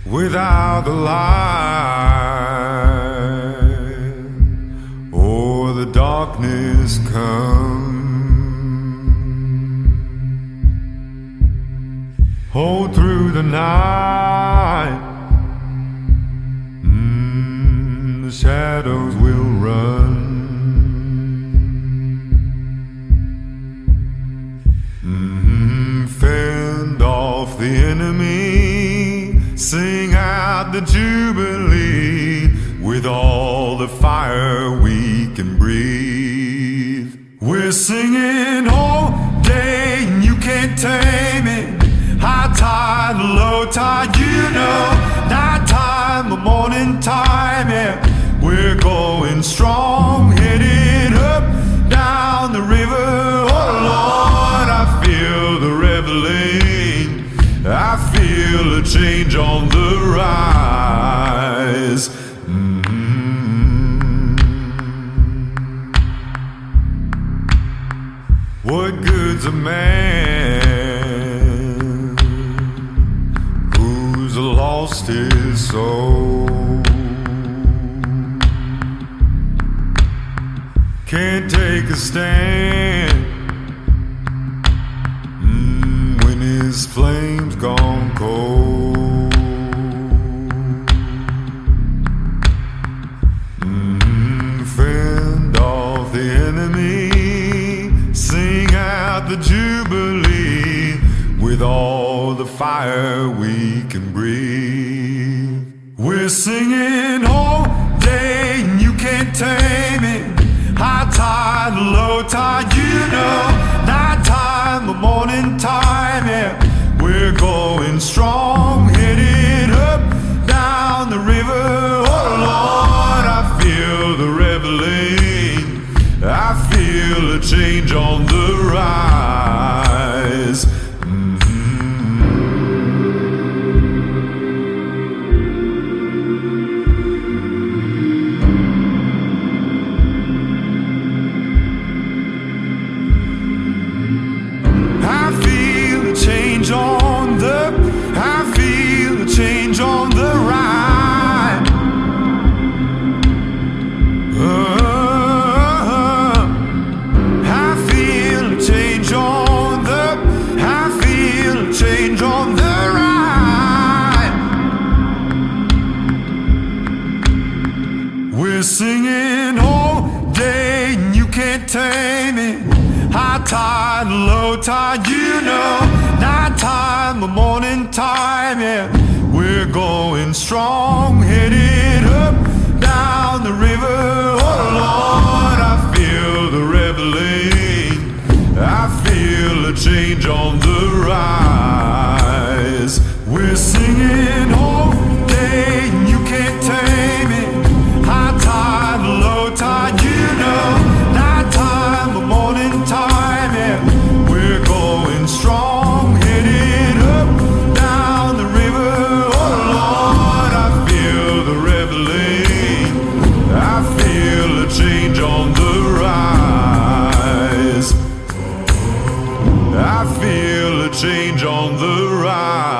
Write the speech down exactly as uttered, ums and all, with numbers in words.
without the light, or the darkness come. Hold through the night, mm, the shadows will run. Mm, fend off the enemy, sing out the jubilee with all the fire we can breathe. We're singing all day and you can't tame it. High tide, low tide, you know. Night time, the morning time, yeah. We're going strong, headed up, down the river. Oh Lord, I feel the reveling. I feel a change on the rise. Mm-hmm. What good's a man who's lost his soul? Can't take a stand mm, when his flame's gone cold. Mm, fend off the enemy, sing out the jubilee with all the fire we can breathe. We're singing all day and you can't tame it. High tide, low tide, you know. Night time, the morning time, yeah. We're going strong, headed up, down the river. Oh Lord, I feel the reveling. I feel a change on the rise. On the, I feel a change on the right. Uh, I feel a change on the, I feel a change on the right. We're singing all day and you can't tame it. High tide, low tide, you know. Night time, the morning time, yeah. We're going strong, headed up, down the river. Oh Lord, I feel the reveling. I feel a change on the rise. We're singing all day and you can't tame it. High tide, low tide, you know. Night time, the morning time, yeah. We're going strong, headed up, down the river. Oh Lord, I feel the reveling. I feel a change on the rise. I feel a change on the rise.